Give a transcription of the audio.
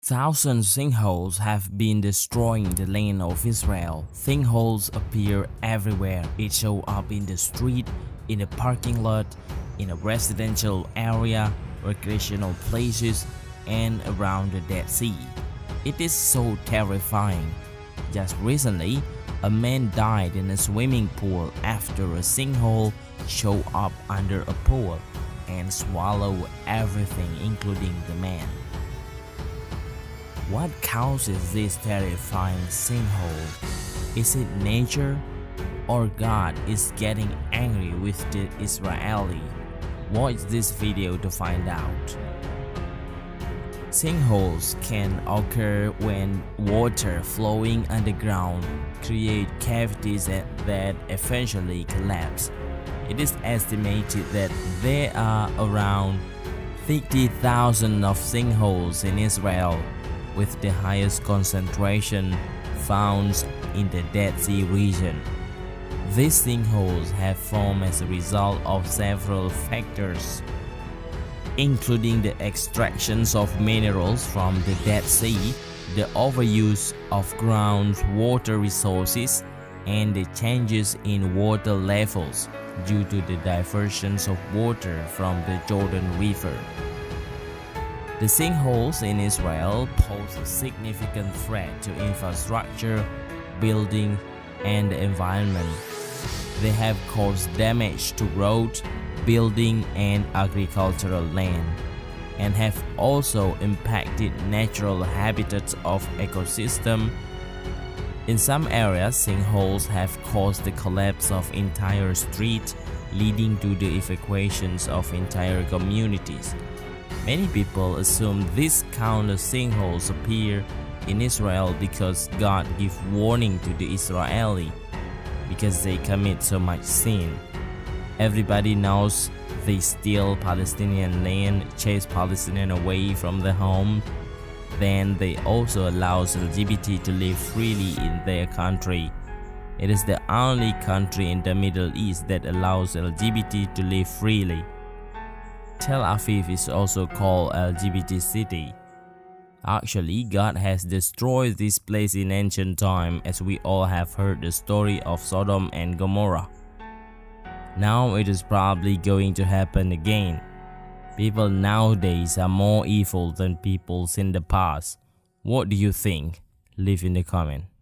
Thousands sinkholes have been destroying the land of Israel. Sinkholes appear everywhere. It shows up in the street, in a parking lot, in a residential area, recreational places, and around the Dead Sea. It is so terrifying. Just recently, a man died in a swimming pool after a sinkhole showed up under a pool and swallowed everything, including the man. What causes this terrifying sinkhole? Is it nature, or God is getting angry with the Israeli? Watch this video to find out. Sinkholes can occur when water flowing underground create cavities that eventually collapse. It is estimated that there are around 50,000 of sinkholes in Israel, with the highest concentration found in the Dead Sea region. These sinkholes have formed as a result of several factors, including the extractions of minerals from the Dead Sea, the overuse of groundwater resources, and the changes in water levels due to the diversions of water from the Jordan River. The sinkholes in Israel pose a significant threat to infrastructure, building, and the environment. They have caused damage to roads, building, and agricultural land, and have also impacted natural habitats of ecosystem. In some areas, sinkholes have caused the collapse of entire streets, leading to the evacuations of entire communities. Many people assume these countless sinkholes appear in Israel because God gives warning to the Israeli because they commit so much sin. Everybody knows they steal Palestinian land, chase Palestinians away from their home. Then they also allow LGBT to live freely in their country. It is the only country in the Middle East that allows LGBT to live freely. Tel Aviv is also called LGBT city. Actually, God has destroyed this place in ancient time, as we all have heard the story of Sodom and Gomorrah. Now it is probably going to happen again. People nowadays are more evil than peoples in the past. What do you think? Leave in the comment.